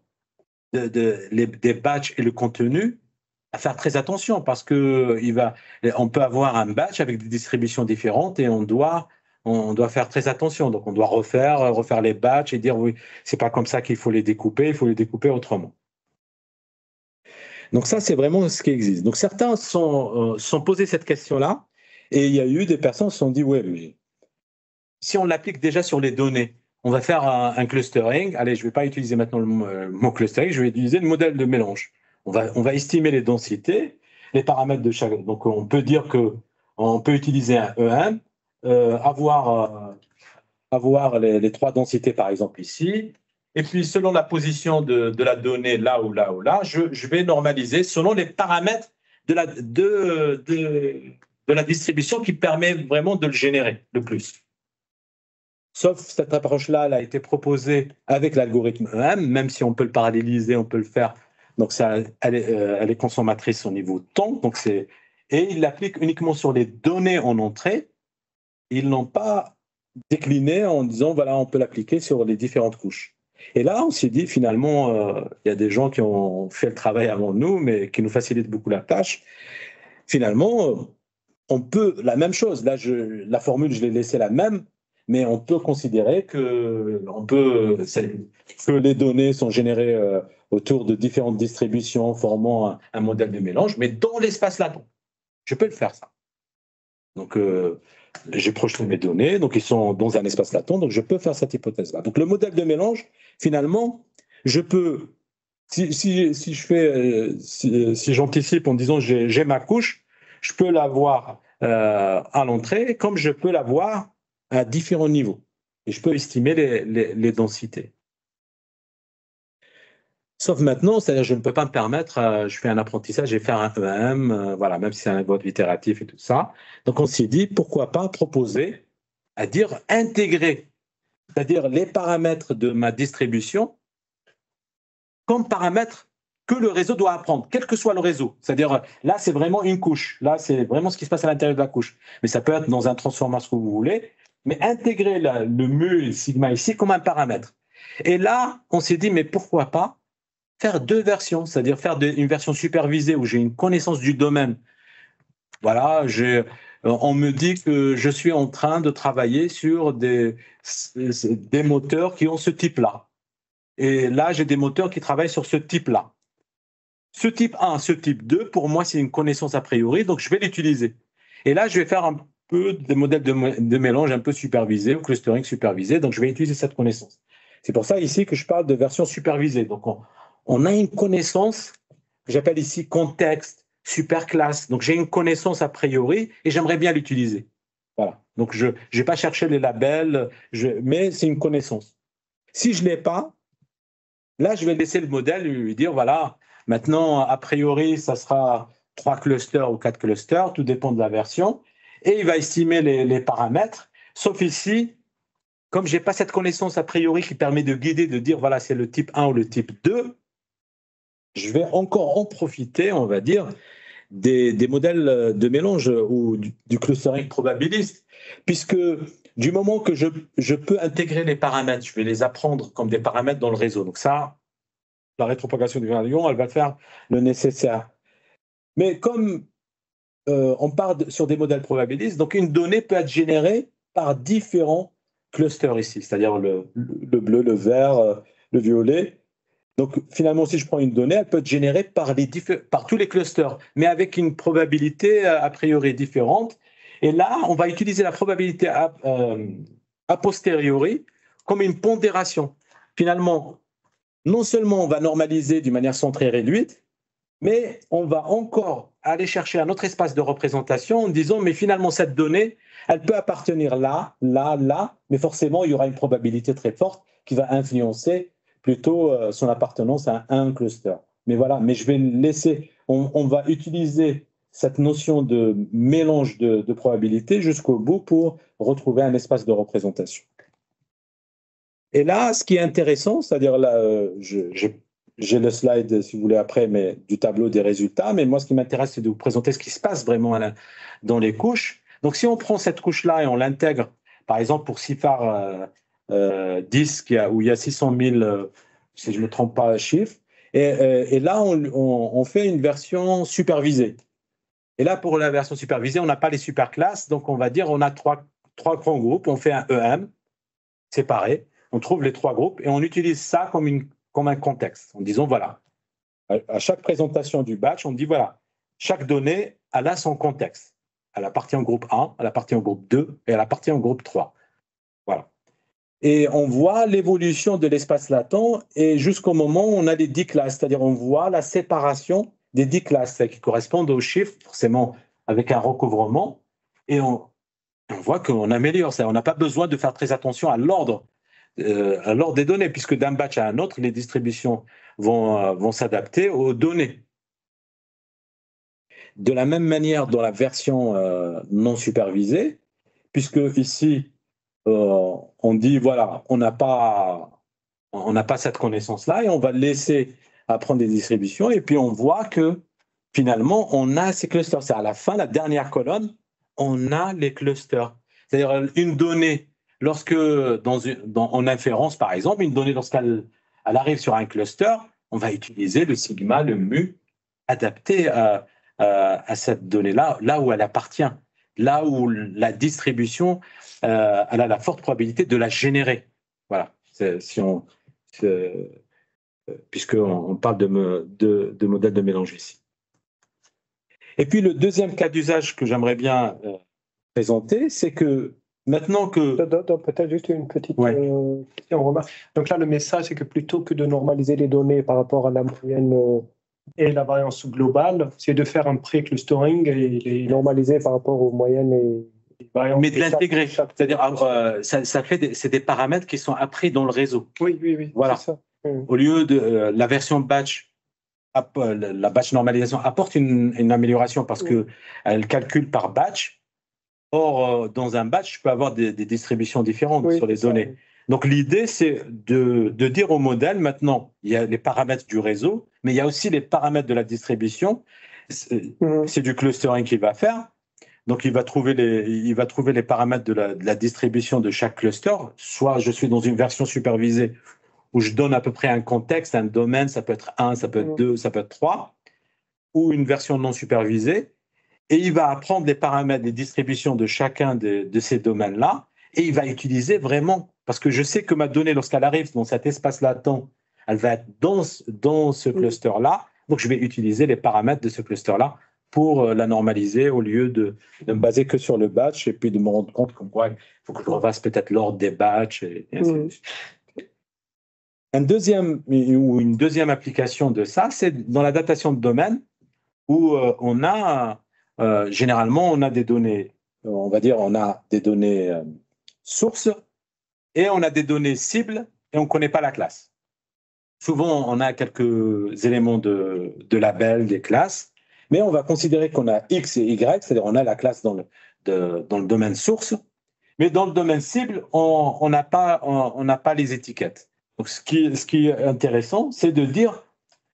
des batchs et le contenu, à faire très attention parce on peut avoir un batch avec des distributions différentes et on doit faire très attention. Donc, on doit refaire les batchs et dire oui, c'est pas comme ça qu'il faut les découper, il faut les découper autrement. Donc, ça, c'est vraiment ce qui existe. Donc, certains sont posés cette question-là et il y a eu des personnes qui se sont dit ouais, mais si on l'applique déjà sur les données, on va faire un clustering. Allez, je ne vais pas utiliser maintenant le mot clustering, je vais utiliser le modèle de mélange. On va estimer les densités, les paramètres de chaque. Donc, on peut dire qu'on peut utiliser un E1, avoir les trois densités, par exemple, ici, Et puis, selon la position de la donnée là ou là ou là, je vais normaliser selon les paramètres de la distribution qui permet vraiment de le générer le plus. Sauf cette approche-là, elle a été proposée avec l'algorithme EM, même si on peut le paralléliser, on peut le faire. Donc, elle est consommatrice au niveau temps. Donc et ils l'appliquent uniquement sur les données en entrée. Ils n'ont pas décliné en disant, voilà, on peut l'appliquer sur les différentes couches. Et là, on s'est dit, finalement, il y a des gens qui ont fait le travail avant nous, mais qui nous facilitent beaucoup la tâche. Finalement, on peut, la même chose, là, la formule, je l'ai laissée la même, mais on peut considérer que les données sont générées autour de différentes distributions formant un modèle de mélange, mais dans l'espace latent. Je peux le faire, ça. Donc, j'ai projeté mes données, donc ils sont dans un espace latent, donc je peux faire cette hypothèse-là. Donc, le modèle de mélange, finalement, je peux, si j'anticipe en disant j'ai ma couche, je peux l'avoir à l'entrée, comme je peux l'avoir à différents niveaux. Et je peux estimer les densités. Sauf maintenant, c'est-à-dire je ne peux pas me permettre, je fais un apprentissage et faire un EM, voilà, même si c'est un vote itératif et tout ça. Donc on s'est dit, pourquoi pas proposer, à dire intégrer, c'est-à-dire les paramètres de ma distribution comme paramètres que le réseau doit apprendre, quel que soit le réseau. C'est-à-dire, là, c'est vraiment une couche. Là, c'est vraiment ce qui se passe à l'intérieur de la couche. Mais ça peut être dans un transformer, ce que vous voulez. Mais intégrer le mu et le sigma ici comme un paramètre. Et là, on s'est dit, mais pourquoi pas faire deux versions, c'est-à-dire faire une version supervisée où j'ai une connaissance du domaine. Voilà, on me dit que je suis en train de travailler sur des moteurs qui ont ce type-là. Et là, j'ai des moteurs qui travaillent sur ce type-là. Ce type 1, ce type 2, pour moi, c'est une connaissance a priori, donc je vais l'utiliser. Et là, je vais faire un peu des modèles de mélange un peu supervisés ou clustering supervisé, donc je vais utiliser cette connaissance. C'est pour ça ici que je parle de version supervisée. Donc, on a une connaissance que j'appelle ici contexte, superclasse. Donc, j'ai une connaissance a priori et j'aimerais bien l'utiliser. Voilà. Donc, je ne vais pas chercher les labels, mais c'est une connaissance. Si je ne l'ai pas, là, je vais laisser le modèle lui dire, voilà, maintenant, a priori, ça sera 3 clusters ou 4 clusters, tout dépend de la version. Et il va estimer les paramètres, sauf ici, comme je n'ai pas cette connaissance a priori qui permet de guider, de dire, voilà, c'est le type 1 ou le type 2, je vais encore en profiter, on va dire, des modèles de mélange ou du clustering probabiliste, puisque du moment que je peux intégrer les paramètres, je vais les apprendre comme des paramètres dans le réseau. Donc ça, la rétropropagation du Lyon, elle va faire le nécessaire. Mais comme on part sur des modèles probabilistes, donc une donnée peut être générée par différents clusters ici, c'est-à-dire le bleu, le vert, le violet. Donc, finalement, si je prends une donnée, elle peut être générée par tous les clusters, mais avec une probabilité a priori différente. Et là, on va utiliser la probabilité a posteriori comme une pondération. Finalement, non seulement on va normaliser d'une manière centrée réduite, mais on va encore aller chercher un autre espace de représentation en disant, mais finalement, cette donnée, elle peut appartenir là, là, là, mais forcément, il y aura une probabilité très forte qui va influencer plutôt son appartenance à un cluster. Mais voilà, mais je vais laisser, on va utiliser cette notion de mélange de probabilités jusqu'au bout pour retrouver un espace de représentation. Et là, ce qui est intéressant, c'est-à-dire là, j'ai le slide, si vous voulez, après, mais du tableau des résultats, mais moi, ce qui m'intéresse, c'est de vous présenter ce qui se passe vraiment dans les couches. Donc, si on prend cette couche-là et on l'intègre, par exemple, pour CIFAR 10, où il y a 600 000, si je ne me trompe pas, chiffres. Et là, on fait une version supervisée. Et là, pour la version supervisée, on n'a pas les superclasses. Donc, on va dire on a trois grands groupes. On fait un EM séparé. On trouve les 3 groupes et on utilise ça comme un contexte. En disant, voilà, à chaque présentation du batch, on dit, voilà, chaque donnée, elle a son contexte. Elle appartient au groupe 1, elle appartient au groupe 2 et elle appartient au groupe 3. Voilà. Et on voit l'évolution de l'espace latent et jusqu'au moment où on a les 10 classes, c'est-à-dire on voit la séparation des 10 classes qui correspondent aux chiffres, forcément avec un recouvrement, et on voit qu'on améliore ça. On n'a pas besoin de faire très attention à l'ordre l'ordre des données, puisque d'un batch à un autre, les distributions vont s'adapter aux données. De la même manière dans la version non supervisée, puisque ici, on dit, voilà, on n'a pas cette connaissance-là et on va laisser apprendre des distributions et puis on voit que finalement, on a ces clusters. C'est à la fin, la dernière colonne, on a les clusters. C'est-à-dire une donnée, lorsque, en inférence par exemple, une donnée lorsqu'elle arrive sur un cluster, on va utiliser le sigma, le mu, adapté à cette donnée-là, là où elle appartient, là où la distribution, elle a la forte probabilité de la générer. Voilà, puisqu'on parle de modèles de mélange ici. Et puis le deuxième cas d'usage que j'aimerais bien présenter, c'est que maintenant que... Peut-être juste une petite question, remarque. Donc là, le message, c'est que plutôt que de normaliser les données par rapport à la moyenne et la variance globale, c'est de faire un pré-clustering et les normaliser par rapport aux moyennes et variances. Mais de l'intégrer, c'est-à-dire c'est des paramètres qui sont appris dans le réseau. Oui, voilà. C'est ça. Au lieu de la version batch, la batch normalisation apporte une amélioration parce qu'elle calcule par batch. Or, dans un batch, je peux avoir des distributions différentes sur les données. Oui. Donc, l'idée, c'est de dire au modèle, maintenant, il y a les paramètres du réseau, mais il y a aussi les paramètres de la distribution. C'est du clustering qu'il va faire. Donc, il va trouver les paramètres de la distribution de chaque cluster. Soit je suis dans une version supervisée où je donne à peu près un contexte, un domaine, ça peut être 1, ça peut être 2, ça peut être 3, ou une version non supervisée. Et il va apprendre les paramètres, les distributions de chacun de ces domaines-là, et il va utiliser vraiment, parce que je sais que ma donnée, lorsqu'elle arrive dans cet espace latent, elle va être dans ce cluster-là, donc je vais utiliser les paramètres de ce cluster-là pour la normaliser au lieu de me baser que sur le batch et puis de me rendre compte qu'il faut que je refasse peut-être l'ordre des batchs et ainsi de suite. Une deuxième application de ça, c'est dans la datation de domaine où on a généralement on a des données, on va dire on a des données sources et on a des données cibles et on ne connaît pas la classe. Souvent on a quelques éléments de label des classes, mais on va considérer qu'on a X et Y, c'est-à-dire on a la classe dans le domaine source, mais dans le domaine cible on n'a pas les étiquettes. Donc, ce qui est intéressant, c'est de dire,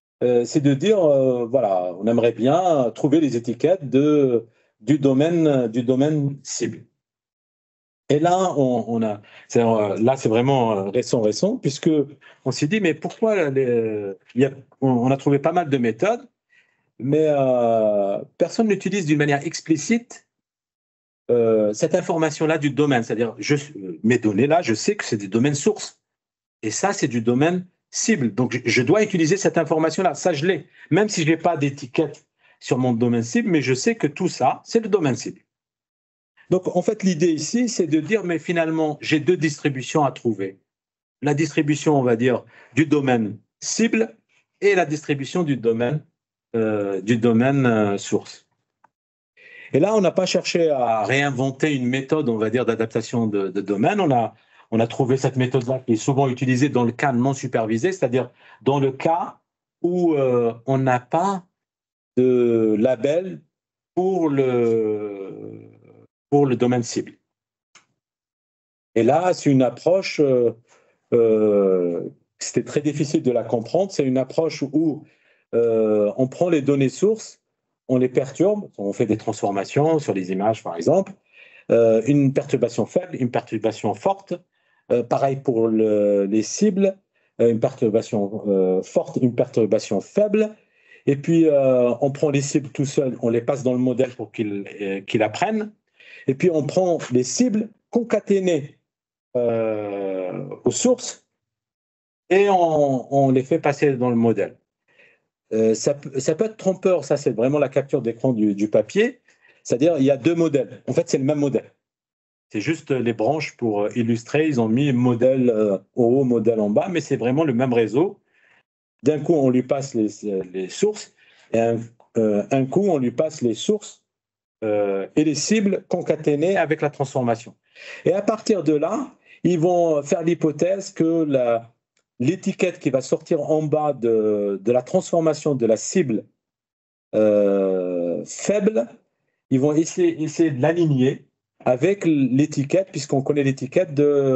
voilà, on aimerait bien trouver les étiquettes du domaine cible. Et là, là, c'est vraiment récent, puisque on s'est dit, mais pourquoi on a trouvé pas mal de méthodes, mais personne n'utilise d'une manière explicite cette information-là du domaine. C'est-à-dire, mes données-là, je sais que c'est des domaines sources. Et ça, c'est du domaine cible. Donc, je dois utiliser cette information-là. Ça, je l'ai. Même si je n'ai pas d'étiquette sur mon domaine cible, mais je sais que tout ça, c'est le domaine cible. Donc, en fait, l'idée ici, c'est de dire, mais finalement, j'ai deux distributions à trouver. La distribution, on va dire, du domaine cible et la distribution du domaine source. Et là, on n'a pas cherché à réinventer une méthode, on va dire, d'adaptation de domaine. On a trouvé cette méthode-là qui est souvent utilisée dans le cas non supervisé, c'est-à-dire dans le cas où on n'a pas de label pour le domaine cible. Et là, c'est une approche, c'était très difficile de la comprendre, c'est une approche où on prend les données sources, on les perturbe, on fait des transformations sur les images par exemple, une perturbation faible, une perturbation forte, pareil pour les cibles, une perturbation forte, une perturbation faible. Et puis, on prend les cibles tout seul, on les passe dans le modèle pour qu'ils apprennent. Et puis, on prend les cibles concaténées aux sources et on les fait passer dans le modèle. Ça peut être trompeur, ça c'est vraiment la capture d'écran du papier. C'est-à-dire, il y a deux modèles. En fait, c'est le même modèle. C'est juste les branches pour illustrer. Ils ont mis modèle en haut, modèle en bas, mais c'est vraiment le même réseau. D'un coup, on lui passe les sources et un coup, on lui passe les sources et les cibles concaténées avec la transformation. Et à partir de là, ils vont faire l'hypothèse que l'étiquette qui va sortir en bas de la transformation de la cible faible, ils vont essayer de l'aligner avec l'étiquette, puisqu'on connaît l'étiquette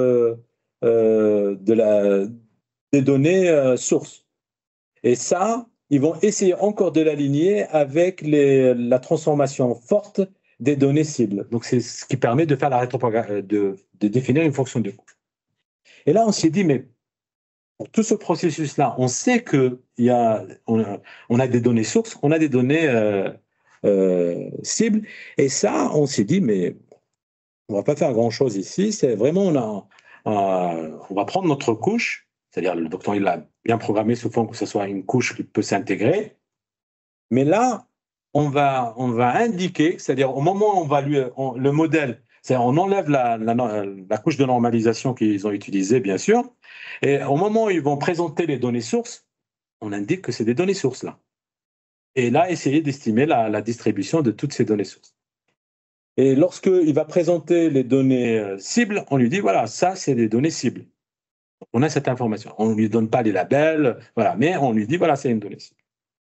des données sources. Et ça, ils vont essayer encore de l'aligner avec la transformation forte des données cibles. Donc, c'est ce qui permet de faire la de définir une fonction de coût. Et là, on s'est dit, mais pour tout ce processus-là, on sait qu'on a des données sources, on a des données cibles. Et ça, on s'est dit, mais on ne va pas faire grand-chose ici. C'est vraiment, on va prendre notre couche, c'est-à-dire le docteur, il l'a bien programmé sous forme que ce soit une couche qui peut s'intégrer. Mais là, on va indiquer, c'est-à-dire au moment où on va le modèle, c'est-à-dire on enlève la couche de normalisation qu'ils ont utilisée, bien sûr, et au moment où ils vont présenter les données sources, on indique que c'est des données sources là. Et là, essayer d'estimer la distribution de toutes ces données sources. Et lorsqu'il va présenter les données cibles, on lui dit, voilà, ça, c'est des données cibles. On a cette information. On ne lui donne pas les labels, voilà, mais on lui dit, voilà, c'est une donnée cible.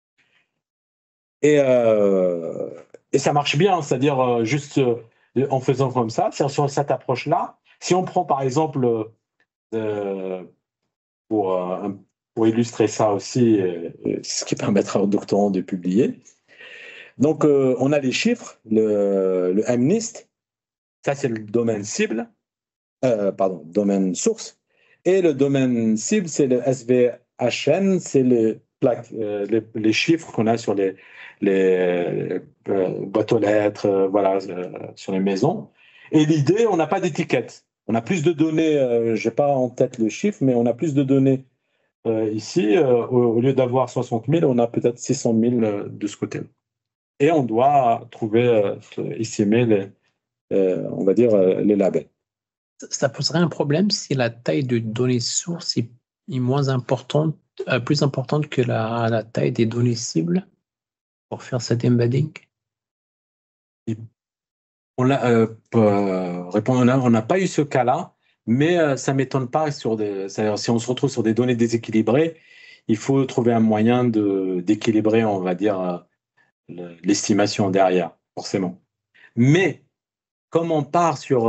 Et ça marche bien, c'est-à-dire juste en faisant comme ça, sur cette approche-là. Si on prend, par exemple, pour illustrer ça aussi, ce qui permettra aux doctorants de publier. Donc, on a les chiffres, le MNIST, ça c'est le domaine cible, domaine source, et le domaine cible, c'est le SVHN, c'est les chiffres qu'on a sur les boîtes aux lettres, voilà, sur les maisons. Et l'idée, on n'a pas d'étiquette. On a plus de données, je n'ai pas en tête le chiffre, mais on a plus de données ici. Au lieu d'avoir 60 000, on a peut-être 600 000 de ce côté-là. Et on doit estimer on va dire, les labels. Ça poserait un problème si la taille de données sources est moins importante, plus importante que la taille des données cibles pour faire cet embedding? On n'a pas eu ce cas-là, mais ça ne m'étonne pas. Si on se retrouve sur des données déséquilibrées, il faut trouver un moyen d'équilibrer, on va dire, l'estimation derrière, forcément. Mais comme on part sur...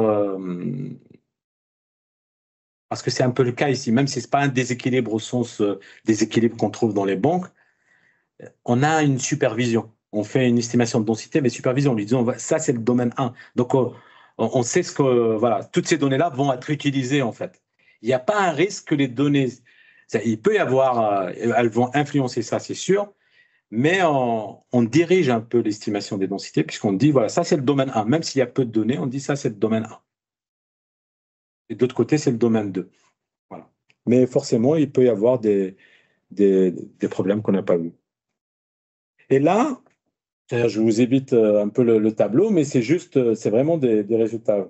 parce que c'est un peu le cas ici, même si ce n'est pas un déséquilibre au sens déséquilibre qu'on trouve dans les banques, on a une supervision. On fait une estimation de densité, mais supervision, en lui disant, ça c'est le domaine 1. Donc, on sait voilà, toutes ces données-là vont être utilisées, en fait. Il n'y a pas un risque que les données... Il peut y avoir... elles vont influencer ça, c'est sûr, mais on dirige un peu l'estimation des densités, puisqu'on dit, voilà, ça c'est le domaine 1. Même s'il y a peu de données, on dit, ça c'est le domaine 1. Et de l'autre côté, c'est le domaine 2. Voilà. Mais forcément, il peut y avoir des problèmes qu'on n'a pas vus. Et là, je vous évite un peu le tableau, mais c'est vraiment des résultats.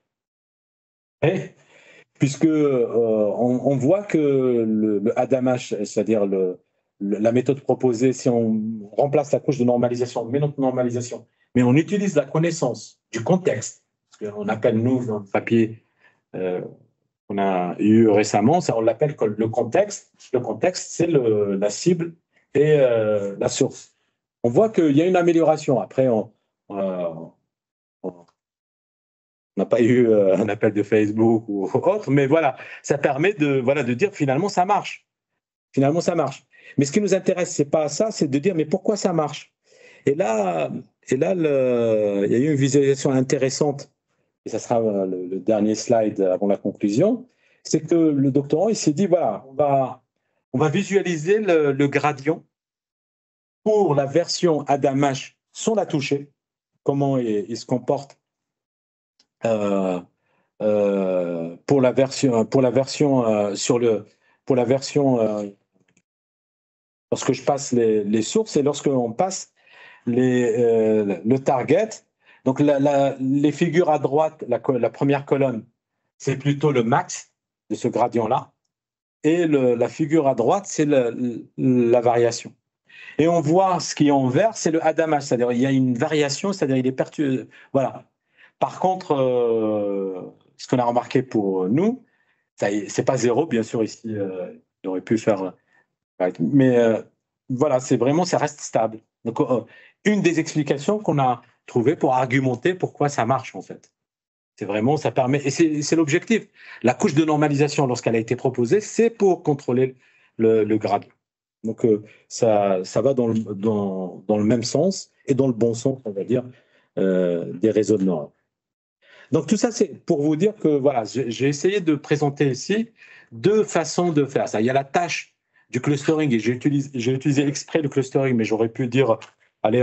Puisque on voit que le Hadamard, c'est-à-dire la méthode proposée, si on remplace la couche de normalisation, mais non de normalisation, mais on utilise la connaissance du contexte, ce qu'on appelle, nous, dans le papier qu'on a eu récemment, on l'appelle le contexte. Le contexte, c'est la cible et la source. On voit qu'il y a une amélioration. Après, on n'a pas eu un appel de Facebook ou autre, mais voilà, ça permet de dire finalement ça marche. Finalement, ça marche. Mais ce qui nous intéresse, c'est pas ça, c'est de dire mais pourquoi ça marche. Et là, il y a eu une visualisation intéressante, et ça sera le dernier slide avant la conclusion, c'est que le doctorant, il s'est dit voilà, on va visualiser le gradient pour la version Hadamard sans la toucher, comment il se comporte pour la version lorsque je passe les sources et lorsque on passe le target. Donc les figures à droite, la première colonne, c'est plutôt le max de ce gradient-là, et la figure à droite, c'est la variation. Et on voit ce qui est en vert, c'est le Hadamard, c'est-à-dire il y a une variation, c'est-à-dire il est perturbé. Voilà. Par contre, ce qu'on a remarqué pour nous, c'est pas zéro, bien sûr, ici, il aurait pu faire. Mais voilà, c'est vraiment, ça reste stable. Donc, une des explications qu'on a trouvées pour argumenter pourquoi ça marche, en fait. C'est vraiment, ça permet, et c'est l'objectif. La couche de normalisation, lorsqu'elle a été proposée, c'est pour contrôler le grade. Donc, ça va dans le même sens et dans le bon sens, on va dire, des réseaux de neurones. Donc, tout ça, c'est pour vous dire que, voilà, j'ai essayé de présenter ici deux façons de faire ça. Il y a la tâche du clustering, et j'ai utilisé exprès le clustering, mais j'aurais pu dire, allez,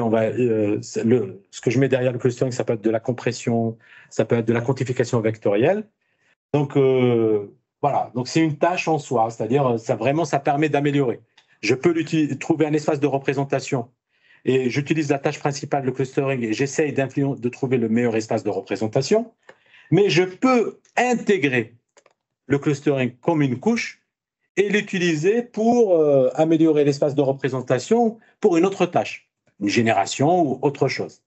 ce que je mets derrière le clustering, ça peut être de la compression, ça peut être de la quantification vectorielle. Donc, voilà, donc c'est une tâche en soi, c'est-à-dire, ça permet d'améliorer. Je peux trouver un espace de représentation et j'utilise la tâche principale, le clustering, et j'essaye de trouver le meilleur espace de représentation, mais je peux intégrer le clustering comme une couche et l'utiliser pour améliorer l'espace de représentation pour une autre tâche, une génération ou autre chose.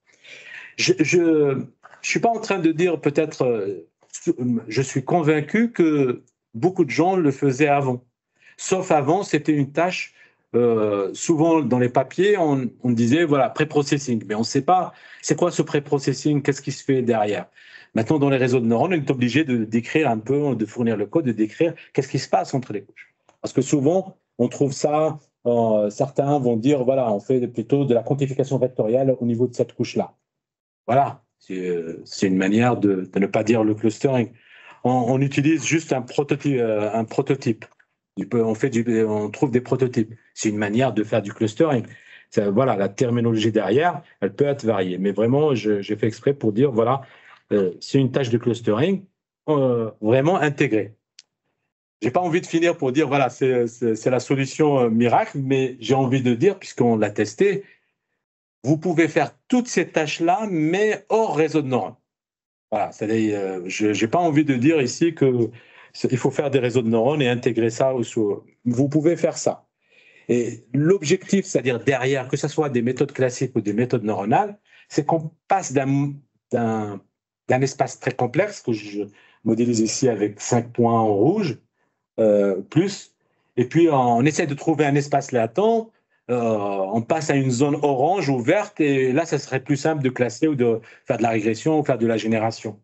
Je ne suis pas en train de dire peut-être, je suis convaincu que beaucoup de gens le faisaient avant. Sauf avant, c'était une tâche, souvent dans les papiers, on disait, voilà, pré-processing. Mais on ne sait pas, c'est quoi ce pré-processing, qu'est-ce qui se fait derrière. Maintenant, dans les réseaux de neurones, on est obligé de décrire un peu, de fournir le code, de décrire qu'est-ce qui se passe entre les couches. Parce que souvent, on trouve ça, certains vont dire, voilà, on fait plutôt de la quantification vectorielle au niveau de cette couche-là. Voilà, c'est une manière de ne pas dire le clustering. On utilise juste un prototype. On trouve des prototypes. C'est une manière de faire du clustering. Voilà, la terminologie derrière, elle peut être variée. Mais vraiment, j'ai fait exprès pour dire, voilà, c'est une tâche de clustering vraiment intégrée. J'ai pas envie de finir pour dire, voilà, c'est la solution miracle, mais j'ai envie de dire, puisqu'on l'a testé, vous pouvez faire toutes ces tâches-là, mais hors réseau de neurones. Voilà, c'est-à-dire, je n'ai pas envie de dire ici qu'il faut faire des réseaux de neurones et intégrer ça. Vous pouvez faire ça. Et l'objectif, c'est-à-dire derrière, que ce soit des méthodes classiques ou des méthodes neuronales, c'est qu'on passe d'un espace très complexe, que je modélise ici avec 5 points en rouge, plus, et puis on essaie de trouver un espace latent, on passe à une zone orange ou verte, et là, ça serait plus simple de classer ou de faire de la régression ou faire de la génération.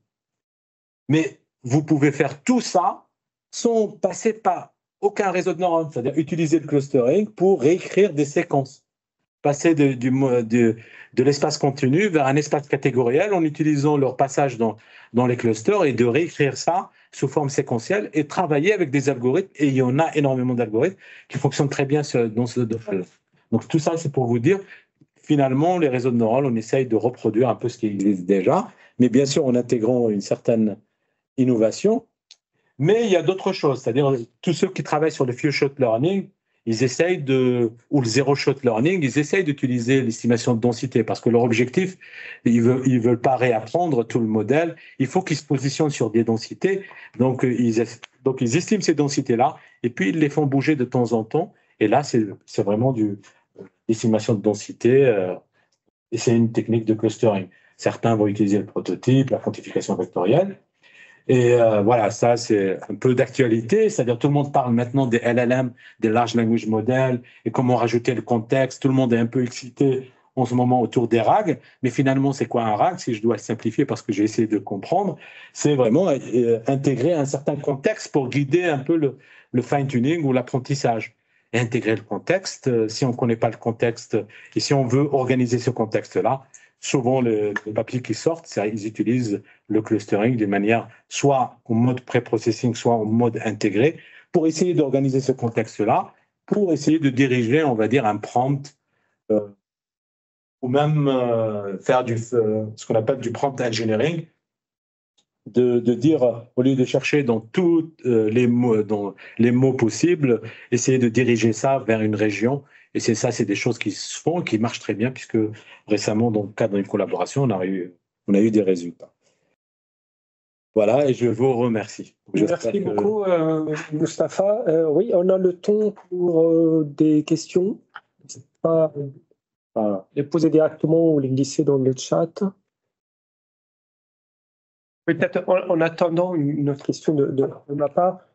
Mais vous pouvez faire tout ça sans passer par aucun réseau de neurones, c'est-à-dire utiliser le clustering pour réécrire des séquences. Passer de l'espace continu vers un espace catégoriel en utilisant leur passage dans les clusters et de réécrire ça sous forme séquentielle et travailler avec des algorithmes. Et il y en a énormément d'algorithmes qui fonctionnent très bien dans ce domaine. Donc tout ça, c'est pour vous dire, finalement, les réseaux de neurones, on essaye de reproduire un peu ce qui existe déjà, mais bien sûr en intégrant une certaine innovation. Mais il y a d'autres choses, c'est-à-dire tous ceux qui travaillent sur le few-shot learning, ils essayent ou le zero-shot learning, ils essayent d'utiliser l'estimation de densité parce que leur objectif, ils veulent pas réapprendre tout le modèle, il faut qu'ils se positionnent sur des densités, donc ils estiment ces densités-là et puis ils les font bouger de temps en temps, et là c'est vraiment l'estimation de densité, et c'est une technique de clustering. Certains vont utiliser le prototype, la quantification vectorielle. Et voilà, ça c'est un peu d'actualité, c'est-à-dire tout le monde parle maintenant des LLM, des Large Language Models, et comment rajouter le contexte. Tout le monde est un peu excité en ce moment autour des RAG, mais finalement c'est quoi un RAG, si je dois le simplifier parce que j'ai essayé de le comprendre, c'est vraiment intégrer un certain contexte pour guider un peu le fine-tuning ou l'apprentissage. Et intégrer le contexte, si on ne connaît pas le contexte, et si on veut organiser ce contexte-là, souvent, les papiers qui sortent, ils utilisent le clustering d'une manière soit en mode pré-processing, soit en mode intégré, pour essayer d'organiser ce contexte-là, pour essayer de diriger, on va dire, un prompt, ou même faire ce qu'on appelle du prompt engineering, de dire, au lieu de chercher dans tous les mots possibles, essayer de diriger ça vers une région. Et c'est des choses qui se font, qui marchent très bien, puisque récemment, dans le cadre d'une collaboration, on a eu des résultats. Voilà, et je vous remercie. Merci beaucoup, Mustapha. Oui, on a le temps pour des questions. N'hésitez pas à les poser directement ou les glisser dans le chat. Peut-être en attendant une autre question de ma part.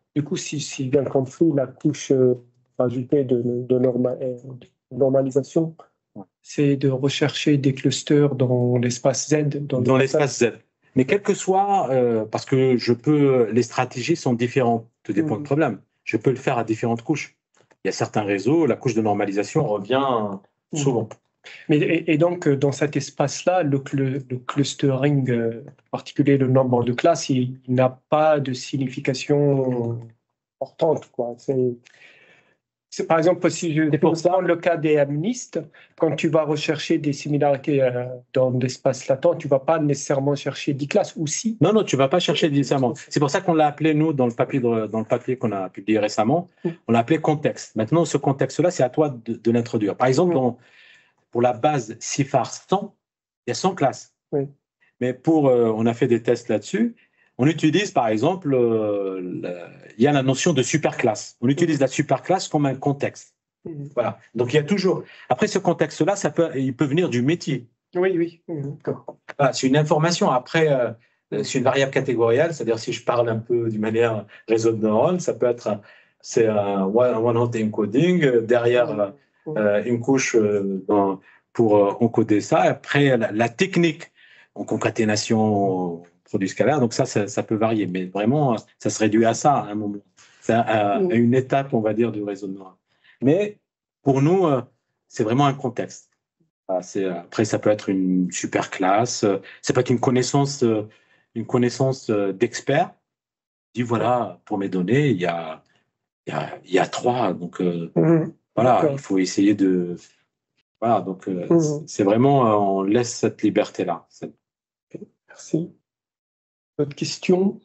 Du coup, si j'ai bien compris, la couche ajoutée de normalisation, c'est de rechercher des clusters dans l'espace Z. Dans l'espace Z. Mais quel que soit, parce que les stratégies sont différentes, tout dépend du problème. Je peux le faire à différentes couches. Il y a certains réseaux, la couche de normalisation revient souvent. Et donc, dans cet espace-là, le clustering particulier, le nombre de classes, il n'a pas de signification importante, quoi. Par exemple, si je prends le cas des amnistes, quand tu vas rechercher des similarités dans l'espace latent, tu ne vas pas nécessairement chercher 10 classes, ou si? Non, tu ne vas pas chercher nécessairement. C'est pour ça qu'on l'a appelé, nous, dans le papier qu'on a publié récemment, on l'a appelé contexte. Maintenant, ce contexte-là, c'est à toi de l'introduire. Par exemple, pour la base CIFAR 100, il y a 100 classes. Oui. Mais on a fait des tests là-dessus. On utilise, par exemple, il y a la notion de superclasse. On utilise la superclasse comme un contexte. Voilà. Donc, il y a toujours. Après, ce contexte-là, il peut venir du métier. Oui. D'accord. Voilà, c'est une information. Après, c'est une variable catégorielle, c'est-à-dire si je parle un peu d'une manière réseau de neurones, ça peut être c'est un one-hot encoding, derrière une couche pour encoder ça. Après, la technique en concaténation produit scalaire, donc ça peut varier, mais vraiment, ça se réduit à ça à un moment. C'est à une étape, on va dire, du réseau de neurones. Mais pour nous, c'est vraiment un contexte. Après, ça peut être une super classe, ça peut être une connaissance d'expert. Dis voilà, pour mes données, il y a 3, donc voilà, il faut essayer de. Voilà, donc c'est vraiment, on laisse cette liberté-là. Merci. D'autres questions?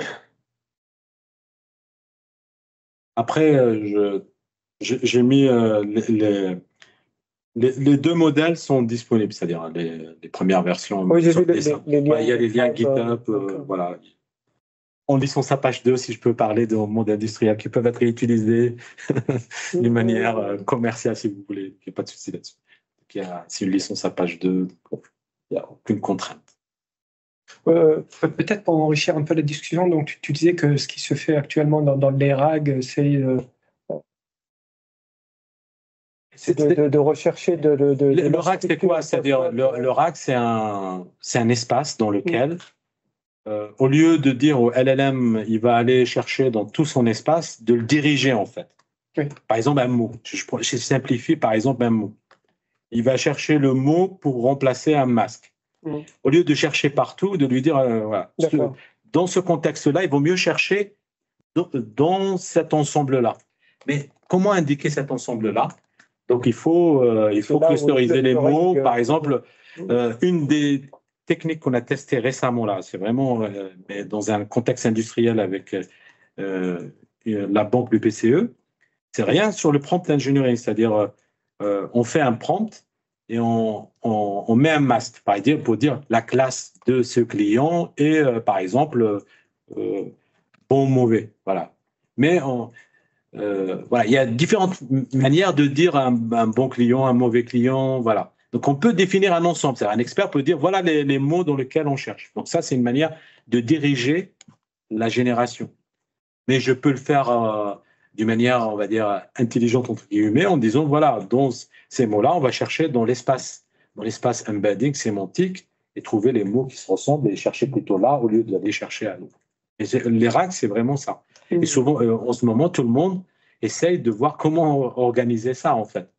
Après, j'ai mis les 2 modèles sont disponibles, c'est-à-dire les premières versions. Oui, j'ai vu les liens. Il y a les liens GitHub, voilà. En licence Apache 2, si je peux parler de monde industriel, qui peuvent être réutilisés d'une manière commerciale, si vous voulez. Il n'y a pas de souci là-dessus. C'est une licence Apache 2, il n'y a aucune contrainte. Peut-être pour enrichir un peu la discussion, donc tu disais que ce qui se fait actuellement dans les RAG, c'est de rechercher le RAG, c'est quoi? C'est-à-dire, le RAG, c'est un espace dans lequel, au lieu de dire au LLM, il va aller chercher dans tout son espace, de le diriger, en fait. Oui. Par exemple, un mot. Je simplifie, par exemple, un mot. Il va chercher le mot pour remplacer un masque. Au lieu de chercher partout, de lui dire, voilà. Dans ce contexte-là, il vaut mieux chercher dans cet ensemble-là. Mais comment indiquer cet ensemble-là? Donc, il faut clusteriser les mots. Par exemple, une des techniques qu'on a testées récemment, là, c'est vraiment mais dans un contexte industriel avec la banque du PCE, c'est rien sur le prompt engineering, c'est-à-dire on fait un prompt et on met un masque, par exemple, pour dire la classe de ce client est, par exemple, bon ou mauvais. Voilà. Mais voilà, il y a différentes manières de dire un bon client, un mauvais client, voilà. Donc, on peut définir un ensemble. Un expert peut dire, voilà les mots dans lesquels on cherche. Donc, ça, c'est une manière de diriger la génération. Mais je peux le faire d'une manière, on va dire, intelligente, entre guillemets, en disant, voilà, dans ces mots-là, on va chercher dans l'espace embedding sémantique et trouver les mots qui se ressemblent et chercher plutôt là au lieu d'aller chercher à l'autre. Les RAG, c'est vraiment ça. Et souvent, en ce moment, tout le monde essaye de voir comment organiser ça, en fait.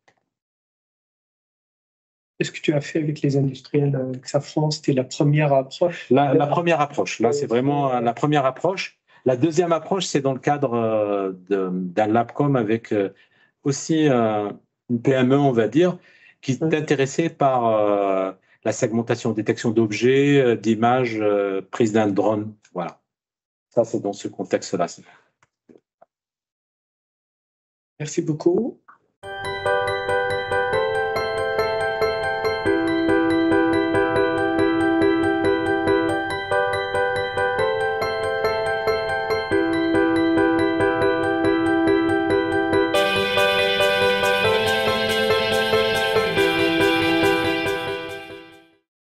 Qu'est-ce que tu as fait avec les industriels avec Safran? C'était la première approche? La première approche. Là, c'est vraiment la première approche. La deuxième approche, c'est dans le cadre d'un Labcom avec aussi une PME, on va dire, qui est intéressée par la segmentation, détection d'objets, d'images, prise d'un drone. Voilà. Ça, c'est dans ce contexte-là. Merci beaucoup.